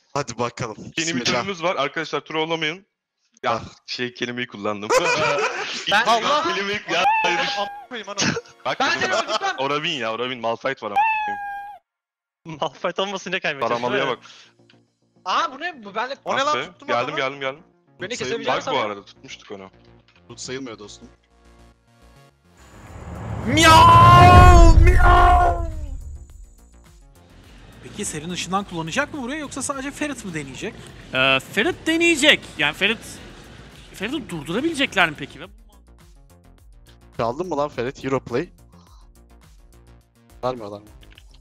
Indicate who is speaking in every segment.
Speaker 1: Hadi bakalım.
Speaker 2: Yeni bir
Speaker 1: Bismillah.
Speaker 2: turumuz var. Arkadaşlar tur olamayın. Ya kelimeyi kullandım.
Speaker 3: Ben
Speaker 2: Allah kelimeyi ya. Bak
Speaker 3: Ben de gitmem.
Speaker 2: Oravin ya. Oravin Malphite var.
Speaker 4: Malphite olmasın ne kaybedeceğiz?
Speaker 2: Paramalıya bak.
Speaker 3: Aa bu ne? Bu ben de...
Speaker 5: O ne
Speaker 2: Ah
Speaker 5: lan
Speaker 2: be.
Speaker 5: tuttum
Speaker 2: Geldim
Speaker 5: adamı.
Speaker 2: geldim.
Speaker 3: Beni
Speaker 1: Tut
Speaker 3: kesebileceğim
Speaker 2: Bak bu
Speaker 3: sanırım.
Speaker 2: arada tutmuştuk onu.
Speaker 1: Tut sayılmıyor dostum.
Speaker 6: Miau! Miau! Peki Serin ışından kullanacak mı buraya yoksa sadece Ferit mi deneyecek?
Speaker 7: Ferit deneyecek. Yani Ferit'i durdurabilecekler mi peki?
Speaker 1: Çaldın mı lan Ferit? Europlay. Vermiyorlar mı?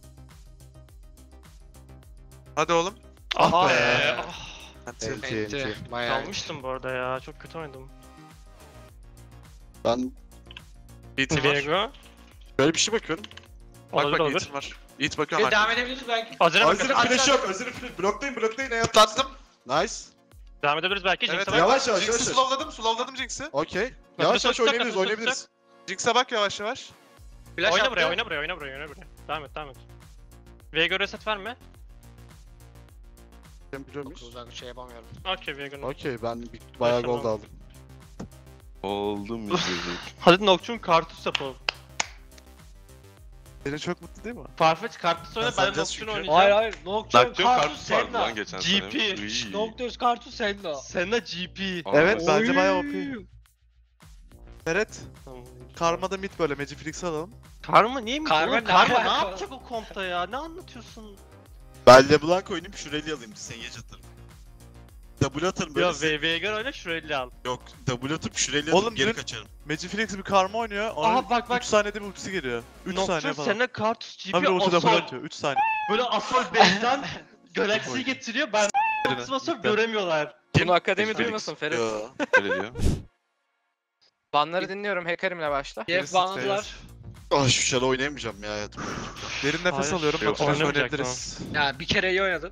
Speaker 5: Hadi oğlum.
Speaker 4: Ah be.
Speaker 1: Enti.
Speaker 3: Bayağı.
Speaker 4: Kalmıştım bu arada ya. Çok kötü oynadım.
Speaker 1: Ben
Speaker 5: Yiğit'in var.
Speaker 4: Viego.
Speaker 1: böyle bir şey bakıyorum.
Speaker 5: Bak
Speaker 4: Olur
Speaker 5: bak
Speaker 4: olur.
Speaker 5: Yiğit'in var. Yiğit bakıyorum bak.
Speaker 3: Devam edebiliriz belki.
Speaker 4: Azir'e
Speaker 5: Özür'ün
Speaker 4: bakalım.
Speaker 5: flash yok. Özür'ün flash. Blocklayın.
Speaker 1: Atlattım. Nice.
Speaker 4: Devam edebiliriz belki.
Speaker 5: Evet,
Speaker 4: Jinx'e bak.
Speaker 1: Yavaş yavaş
Speaker 5: Jinx'i
Speaker 1: yavaş.
Speaker 5: slowladım Jinx'i.
Speaker 1: Okey. Yavaş yavaş
Speaker 4: tutacak,
Speaker 1: oynayabiliriz.
Speaker 5: Jinx'e bak yavaş yavaş.
Speaker 3: Flash
Speaker 4: Oyna
Speaker 3: attı.
Speaker 4: buraya, oyna buraya. Devam et. Viego reset verme.
Speaker 1: Ben biliyor muyuz?
Speaker 3: Uzak şey yapamıyorum.
Speaker 4: Okey Viego'nun.
Speaker 1: Okey ben bayağı gold aldım.
Speaker 2: Oldum müzik.
Speaker 4: Hadi Nocturne Kartus yapalım.
Speaker 5: Seni çok mutlu değil mi?
Speaker 4: Farfetch Kartus oyna, ben de
Speaker 1: Kazanacağız
Speaker 4: Nocturne
Speaker 1: çünkü.
Speaker 4: oynayacağım.
Speaker 3: Hayır. Nocturne
Speaker 2: Nocturne
Speaker 3: Kartus
Speaker 2: kartı vardı lan
Speaker 3: Senna.
Speaker 2: geçen
Speaker 4: GP.
Speaker 2: sene. Uy.
Speaker 3: Nocturne Kartus Senna.
Speaker 4: Senna GP.
Speaker 5: Evet bence
Speaker 3: Oy.
Speaker 5: bayağı OP. Ferret. Karma'da mid böyle Magiflix'i alalım.
Speaker 4: Karma niye mi?
Speaker 3: Karma
Speaker 4: Oğlum,
Speaker 3: ne
Speaker 4: Karma ne
Speaker 3: alaka?
Speaker 4: yapacak o kompta ya? Ne anlatıyorsun?
Speaker 1: Ben LeBlanc oynayayım Shurel'i alayım. Sen geç atarım. W atarım böyle.
Speaker 4: Ya Veigar oyna şurayı al.
Speaker 1: Yok W atıp Shurel'i
Speaker 5: Oğlum
Speaker 1: atıp geri
Speaker 5: dün-
Speaker 1: kaçarım.
Speaker 5: Magiflix bir karma oynuyor. Onun
Speaker 4: Aha bak
Speaker 5: 3 saniyede bir ultisi geliyor. 3 saniye
Speaker 4: Nocturne
Speaker 5: falan.
Speaker 4: Senna Kartus GP
Speaker 5: Tam bir ulti double
Speaker 4: Assault.
Speaker 5: atıyor. 3 saniye.
Speaker 4: Böyle Assault base'den Galaxy'yi getiriyor. Ben Nocturne Assault göremiyorlar.
Speaker 8: Bunu akademi
Speaker 2: Felix.
Speaker 8: duymasın Ferit.
Speaker 1: Yo.
Speaker 2: Öyle diyor.
Speaker 8: Banları dinliyorum, hackerimle başla.
Speaker 3: TF banladılar.
Speaker 1: Ah şu şarı oynayamayacağım ya hayatım.
Speaker 5: Derin nefes
Speaker 4: Hayır.
Speaker 5: alıyorum.
Speaker 2: Yok,
Speaker 5: Bak flash
Speaker 4: oynamayacak
Speaker 5: oynayabiliriz.
Speaker 3: Ya bir kere iyi oynadın.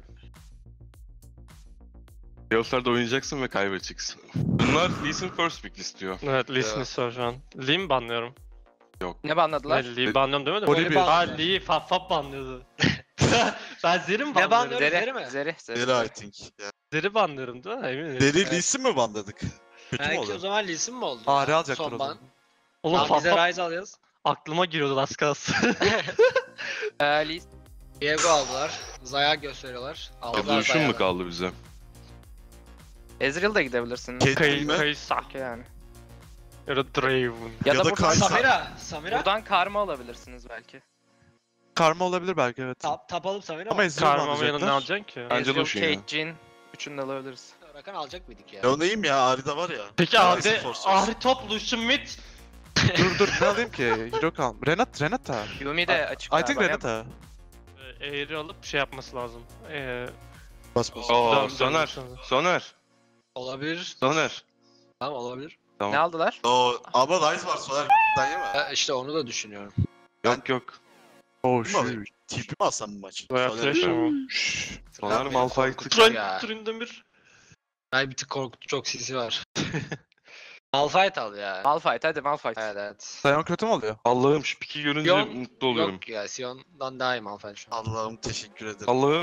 Speaker 2: Yoslar'da oynayacaksın ve kaybedeceksin. Bunlar Lee Sin first pick istiyor.
Speaker 4: Evet Lee Smith var şu an. Lee mi banlıyorum?
Speaker 8: Ne banladılar?
Speaker 4: Lee banlıyorum demedim.
Speaker 5: Oli bir.
Speaker 4: Ha Lee Fap banlıyordu. Ben Zeri mi
Speaker 3: Ne
Speaker 4: banlıyorum?
Speaker 3: banlıyorum? Zeri mi?
Speaker 8: Zeri.
Speaker 1: Deli I think. Ya.
Speaker 4: Zeri banlıyorum değil mi? Eminim.
Speaker 1: Deli
Speaker 3: Evet.
Speaker 1: Lee'si mi banladık? Kötü mü
Speaker 3: Belki o
Speaker 1: oldu?
Speaker 3: zaman Lee Sin mi oldu?
Speaker 5: Ağrı
Speaker 3: ya?
Speaker 5: alacaklar
Speaker 3: Son
Speaker 5: o
Speaker 3: ban.
Speaker 5: zaman.
Speaker 4: Oğlum
Speaker 3: Tamam bize
Speaker 4: Fap
Speaker 3: Ryze alacağız.
Speaker 4: aklıma giriyordu az kalsın.
Speaker 8: Lee.
Speaker 3: Diego aldılar. Zaya gösteriyorlar. Aldılar
Speaker 2: Evolution mu
Speaker 3: Zaya'da.
Speaker 2: kaldı bize?
Speaker 8: Ezreal da gidebilirsin.
Speaker 1: Caitlyn mi?
Speaker 4: Kaysa.
Speaker 8: Okey yani.
Speaker 4: Ya da Draven.
Speaker 8: Ya,
Speaker 1: Ya
Speaker 8: da
Speaker 1: da
Speaker 8: buradan,
Speaker 1: Kaysa.
Speaker 3: Samira.
Speaker 8: buradan karma alabilirsiniz belki.
Speaker 5: Karma olabilir belki evet.
Speaker 3: Tap alıp Samira
Speaker 5: Ama
Speaker 3: mı?
Speaker 5: Ezreal
Speaker 4: Karmamın yanına ne
Speaker 5: alacaklar.
Speaker 4: alacaksın ki?
Speaker 2: Bence
Speaker 8: Ezreal,
Speaker 2: Lucian ya.
Speaker 8: Kate, Jhin. Üçünü de alabiliriz.
Speaker 3: Rakan alacak mıydık ya?
Speaker 1: Ya o neyim ya? Ari'de var ya.
Speaker 4: Peki
Speaker 1: Ryze
Speaker 4: abi
Speaker 1: Force.
Speaker 4: Ahri top Lucian mid.
Speaker 5: Dur ne alayım ki? Hero kal. Renata.
Speaker 8: Yumi de açık.
Speaker 5: I think
Speaker 8: galiba.
Speaker 5: Renata.
Speaker 4: Eğri alıp şey yapması lazım.
Speaker 1: Bas bas.
Speaker 2: Oo Soner.
Speaker 3: Olabilir. Tamam olabilir.
Speaker 8: Ne aldılar?
Speaker 1: O ama Ryze var Soner yeme.
Speaker 3: İşte onu da düşünüyorum.
Speaker 2: Yok.
Speaker 5: Oh
Speaker 1: Kim alayım? TP mi alsam bu maçı?
Speaker 4: Veya
Speaker 1: Soner'i
Speaker 4: flash
Speaker 1: mi?
Speaker 4: ama.
Speaker 2: Soner
Speaker 3: beni
Speaker 2: Malphite'ı
Speaker 3: korkutuyor ya.
Speaker 4: Turun'da bir.
Speaker 3: Ben bir tık korkutucu çok CC var. Malphite al ya.
Speaker 8: Malphite, hadi Malphite.
Speaker 3: Evet.
Speaker 5: Sion kötü mü oluyor?
Speaker 2: Allah'ım şu piki görünce
Speaker 3: Sion-
Speaker 2: mutlu oluyorum.
Speaker 3: Yok ya Sion'dan daha iyi Malphite şu an.
Speaker 1: Allah'ım teşekkür ederim.
Speaker 2: Allah'ım.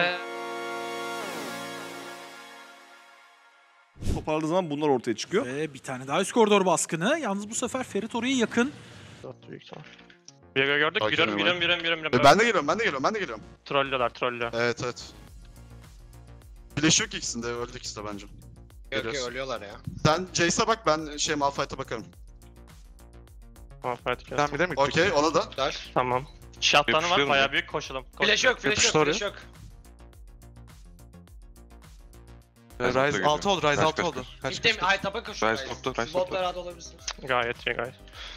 Speaker 9: Toparladığı zaman bunlar ortaya çıkıyor.
Speaker 6: Ve bir tane daha üst koridor baskını. Yalnız bu sefer Ferit oraya yakın.
Speaker 4: Viego gördük.
Speaker 2: Sakin ol,
Speaker 4: Giriyorum.
Speaker 1: Ben de geliyorum.
Speaker 4: Trollüyorlar.
Speaker 1: Evet. Flash yok ikisinde, öldü ikisi de bence.
Speaker 3: Yok
Speaker 1: Geliyoruz.
Speaker 3: ölüyorlar ya.
Speaker 1: Sen Jace'e bak, ben Malphite'a bakarım.
Speaker 4: Malphite
Speaker 5: Ben
Speaker 4: geldi.
Speaker 5: bir de mi?
Speaker 1: Okey, ona da.
Speaker 3: Ver.
Speaker 4: Tamam. Shotgun'ı var
Speaker 2: Yapıştıralım
Speaker 4: bayağı
Speaker 2: ya.
Speaker 4: büyük koşalım.
Speaker 3: Flash yok.
Speaker 5: Yapıştı Ryze 6 oldu, Ryze
Speaker 2: Kaç,
Speaker 5: 6
Speaker 2: kaç,
Speaker 5: oldu. Kaç
Speaker 3: Gittim ay tapa koşuyor.
Speaker 2: Rise topla, Rise
Speaker 3: Botla
Speaker 2: topla.
Speaker 3: rahat olabilirsin.
Speaker 4: Gayet iyi.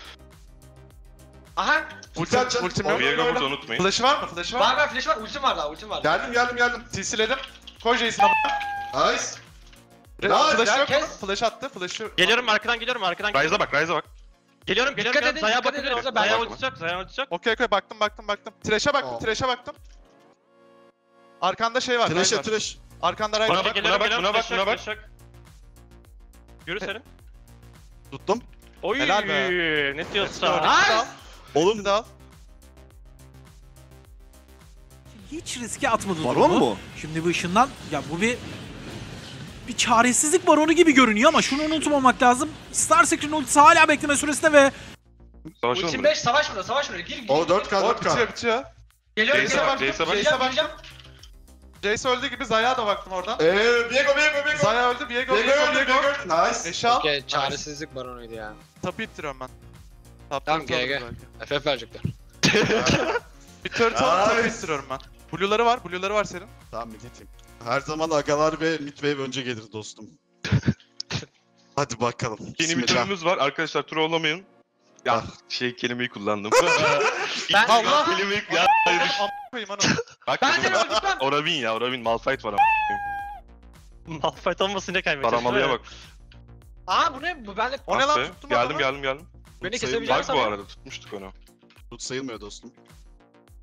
Speaker 3: Aha.
Speaker 5: Ultim yok.
Speaker 2: Viego burada unutmayın.
Speaker 5: Flash'ı var mı?
Speaker 3: Var flash var. Ultim var daha.
Speaker 1: Geldim.
Speaker 5: TC'ledim. Koy Jace'in ama.
Speaker 1: Nice.
Speaker 5: Flash yok.
Speaker 3: kes.
Speaker 5: Flash attı. Flash'ı.
Speaker 4: Geliyorum arkadan.
Speaker 2: Rise'a bak.
Speaker 4: Geliyorum.
Speaker 3: Dikkat edin,
Speaker 4: Zaya
Speaker 3: dikkat edin,
Speaker 4: bakabilirim.
Speaker 3: orada ben
Speaker 4: Zaya
Speaker 2: bakma.
Speaker 4: ultacak.
Speaker 5: Okey baktım. Trash'e baktım. Arkanda şey var. Ryze var.
Speaker 1: Trash.
Speaker 5: Arkanda Ryze
Speaker 2: Buna
Speaker 5: var.
Speaker 2: bak.
Speaker 4: Yürü senin.
Speaker 1: Tuttum.
Speaker 4: Oy
Speaker 5: Helal be.
Speaker 4: ne diyorsun?
Speaker 5: Nice.
Speaker 1: Oğlum
Speaker 5: da al.
Speaker 6: hiç riske atmadı
Speaker 9: Baron
Speaker 6: durumu.
Speaker 9: mu?
Speaker 6: Şimdi bu ışından ya bu bir çaresizlik baronu gibi görünüyor ama şunu unutmamak lazım. Starscream'in ultisi hala bekleme süresinde ve
Speaker 2: Savaşalım
Speaker 4: Ultim
Speaker 2: mı?
Speaker 4: 5 savaş burada savaş burada. Gir gir.
Speaker 1: O 4K
Speaker 5: O
Speaker 1: 4K.
Speaker 5: bitiyor bitiyor.
Speaker 4: Geliyorum
Speaker 2: Jace'e bak,
Speaker 4: geliyorum.
Speaker 2: Jace'e bak.
Speaker 4: Geleceğim, geleceğim.
Speaker 5: Jace öldü gibi Zaya'ya da baktım oradan.
Speaker 1: Viego.
Speaker 5: Zaya öldü, Viego.
Speaker 1: Nice.
Speaker 5: Eşal.
Speaker 3: Okey, çaresizlik baronuydu ya.
Speaker 5: Tapı ittiriyorum ben. Tapı
Speaker 3: Tamam,
Speaker 5: ittiriyorum
Speaker 3: GG.
Speaker 5: belki.
Speaker 3: FF verecekler.
Speaker 5: Bir turret alıp tapı
Speaker 1: Nice.
Speaker 5: ittiriyorum ben. Blue'ları var senin.
Speaker 1: Tamam milletim. Her zaman agalar ve midwave önce gelir dostum. Hadi bakalım.
Speaker 2: Yeni bir
Speaker 1: Bismillah.
Speaker 2: turumuz var. Arkadaşlar trollamayın. Ya
Speaker 1: Ah.
Speaker 2: kelimeyi kullandım.
Speaker 4: Ben-
Speaker 2: Allah kelimeyi ya. Hayır.
Speaker 5: Koyayım ana.
Speaker 2: Bak
Speaker 4: Ben
Speaker 2: dedim
Speaker 4: seni
Speaker 2: ya.
Speaker 4: öldürmem.
Speaker 2: Oravin ya, Oravin Malphite var ama.
Speaker 4: Malphite olmasın ne kaybedeceğiz?
Speaker 2: Paramalıya bak.
Speaker 4: Aa bu ne? Bu benle...
Speaker 5: O ne
Speaker 2: Ah
Speaker 5: lan
Speaker 2: be.
Speaker 5: tuttum
Speaker 2: Geldim
Speaker 5: adamı.
Speaker 2: geldim.
Speaker 4: Beni
Speaker 1: Sayılmıyor.
Speaker 4: kesebileceğim
Speaker 2: Bak bu
Speaker 4: sanırım.
Speaker 2: arada tutmuştuk onu.
Speaker 1: Tut sayılmıyor dostum.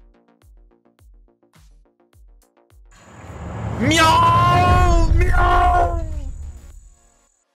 Speaker 6: Miau! Miau!